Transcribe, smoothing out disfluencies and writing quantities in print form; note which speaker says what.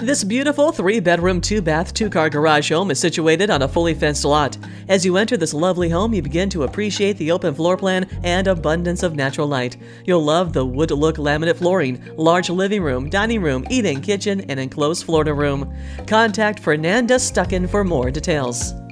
Speaker 1: This beautiful 3-bedroom, 2-bath, 2-car garage home is situated on a fully fenced lot. As you enter this lovely home, you begin to appreciate the open floor plan and abundance of natural light. You'll love the wood-look laminate flooring, large living room, dining room, eating, kitchen, and enclosed Florida room. Contact Fernanda Stucken for more details.